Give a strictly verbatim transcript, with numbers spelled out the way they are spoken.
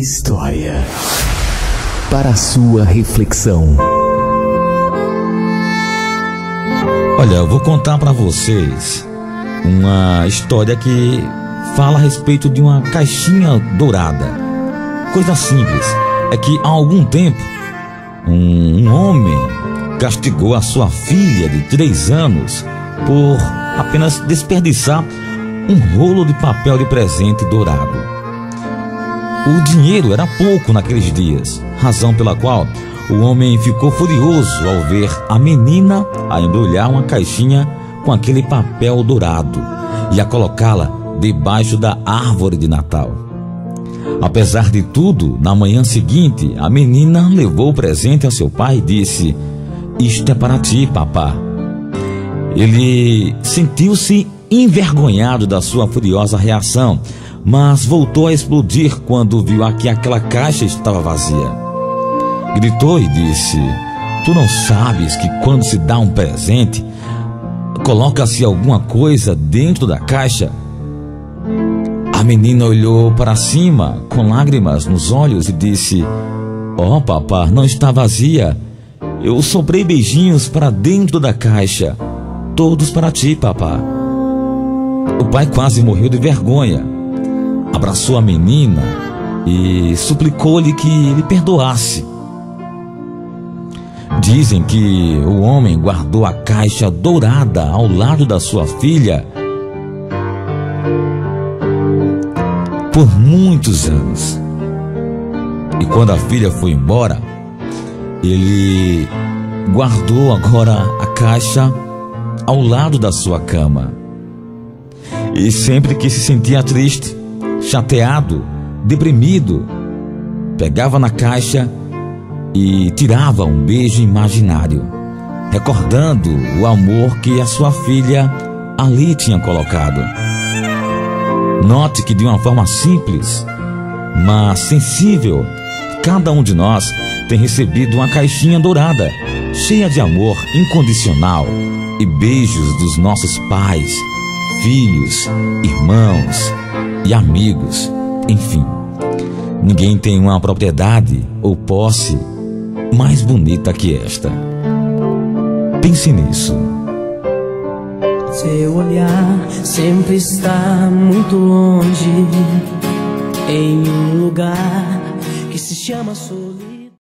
história para a sua reflexão. Olha, eu vou contar para vocês uma história que fala a respeito de uma caixinha dourada. Coisa simples, é que há algum tempo um, um homem castigou a sua filha de três anos por apenas desperdiçar um rolo de papel de presente dourado. O dinheiro era pouco naqueles dias, razão pela qual o homem ficou furioso ao ver a menina a embrulhar uma caixinha com aquele papel dourado e a colocá-la debaixo da árvore de Natal. Apesar de tudo, na manhã seguinte, a menina levou o presente ao seu pai e disse: "Isto é para ti, papá." Ele sentiu-se envergonhado da sua furiosa reação, mas voltou a explodir quando viu que aquela caixa estava vazia. Gritou e disse: "Tu não sabes que quando se dá um presente, coloca-se alguma coisa dentro da caixa?" A menina olhou para cima com lágrimas nos olhos e disse: "Oh, papá, não está vazia. Eu soprei beijinhos para dentro da caixa. Todos para ti, papá." O pai quase morreu de vergonha. Abraçou a menina e suplicou-lhe que lhe perdoasse. Dizem que o homem guardou a caixa dourada ao lado da sua filha por muitos anos. E quando a filha foi embora, ele guardou agora a caixa ao lado da sua cama. E sempre que se sentia triste, chateado, deprimido, pegava na caixa e tirava um beijo imaginário, recordando o amor que a sua filha ali tinha colocado. Note que de uma forma simples, mas sensível, cada um de nós tem recebido uma caixinha dourada, cheia de amor incondicional e beijos dos nossos pais, filhos, irmãos e amigos. Enfim, ninguém tem uma propriedade ou posse mais bonita que esta. Pense nisso. Seu olhar sempre está muito longe, em um lugar que se chama solidão.